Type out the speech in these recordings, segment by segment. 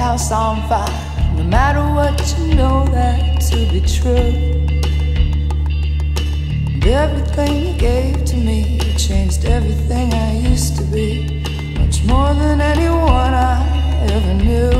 house on fire. No matter what, you know that to be true. And everything you gave to me changed everything I used to be, much more than anyone I ever knew.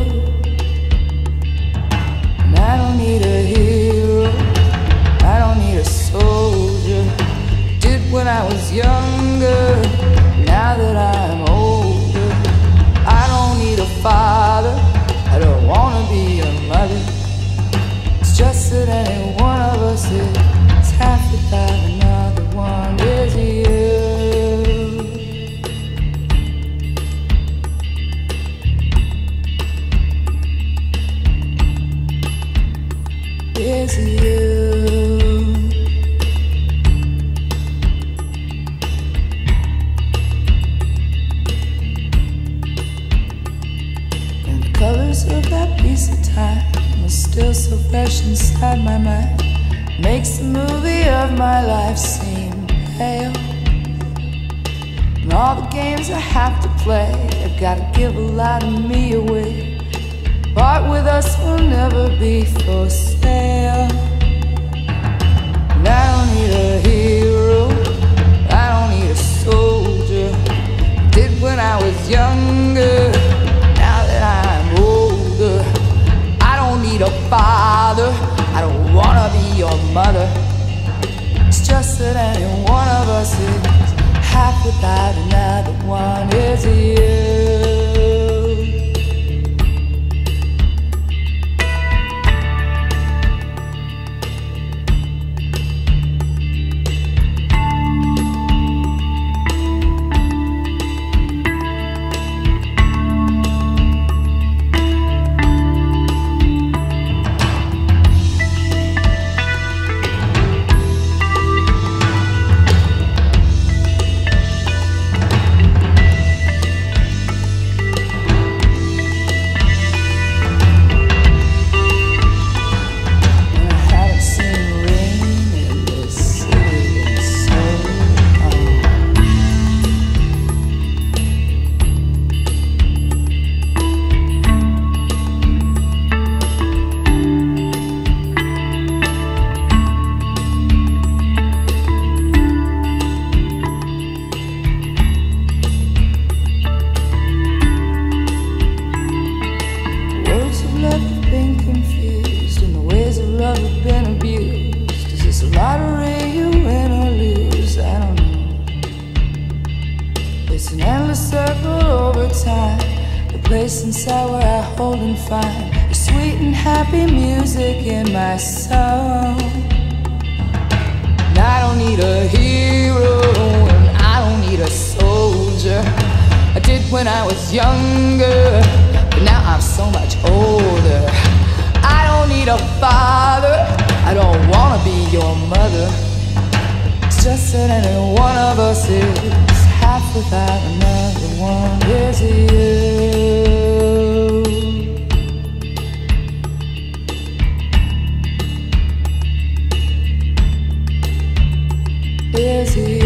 And I don't need a hero, I don't need a soldier. Did when I was younger, now that I'm older. I don't need a father, I don't wanna be your mother. It's just that any one of us is half without another one is you. Is you. And the colors of that piece of time are still so fresh inside my mind. Makes the movie of my life seem pale. And all the games I have to play, I've gotta give a lot of me away. Part with us will never be for sale. And I don't need a hero, I don't need a soldier. Did when I was younger, now that I'm older. I don't need a father, I don't wanna be your mother. It's just that any one of us is half without another one is you. It's an endless circle over time, the place inside where I hold and find the sweet and happy music in my soul. And I don't need a hero, and I don't need a soldier. I did when I was younger, but now I'm so much older. I don't need a father, I don't wanna be your mother. It's just that any one of us is half without another one is you. Is you.